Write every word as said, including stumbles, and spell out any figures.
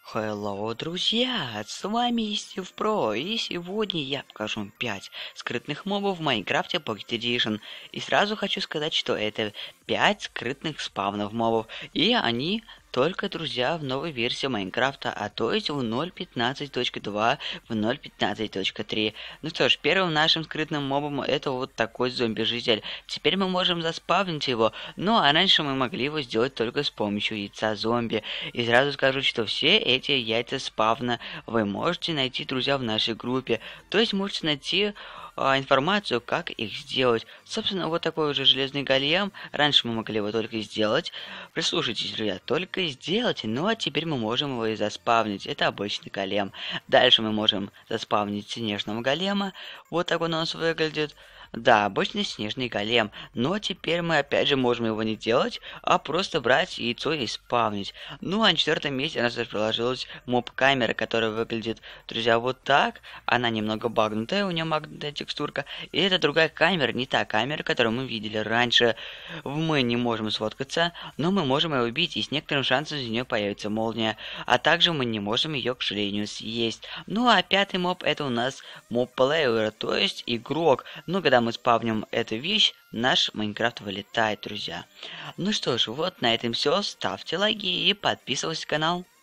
Hello, друзья! С вами Стив Про, и сегодня я покажу вам пять скрытных мобов в Майнкрафте Pocket Edition. И сразу хочу сказать, что это пять скрытных спавнов мобов, и они только, друзья, в новой версии Майнкрафта, а то есть в ноль пятнадцать точка два, в ноль пятнадцать точка три. Ну что ж, первым нашим скрытным мобом это вот такой зомби-житель. Теперь мы можем заспавнить его, ну а раньше мы могли его сделать только с помощью яйца зомби. И сразу скажу, что все эти яйца спавна вы можете найти, друзья, в нашей группе. То есть можете найти а, информацию, как их сделать. Собственно, вот такой уже железный голем. Раньше мы могли его только сделать. Прислушайтесь, друзья, только сделать. Ну а теперь мы можем его и заспавнить. Это обычный голем. Дальше мы можем заспавнить снежного голема. Вот так он у нас выглядит. Да, обычный снежный голем, но теперь мы опять же можем его не делать, а просто брать яйцо и спавнить. Ну а на четвертом месте у нас расположилась моб-камера, которая выглядит, друзья, вот так. Она немного багнутая, у нее магнитная текстурка. И это другая камера, не та камера, которую мы видели раньше. Мы не можем сфоткаться, но мы можем ее убить, и с некоторым шансом из нее появится молния. А также мы не можем ее, к сожалению, съесть. Ну а пятый моб это у нас моб-плеер, то есть игрок. Ну когда мы спавним эту вещь, наш Майнкрафт вылетает, друзья. Ну что ж, вот на этом все. Ставьте лайки и подписывайтесь на канал.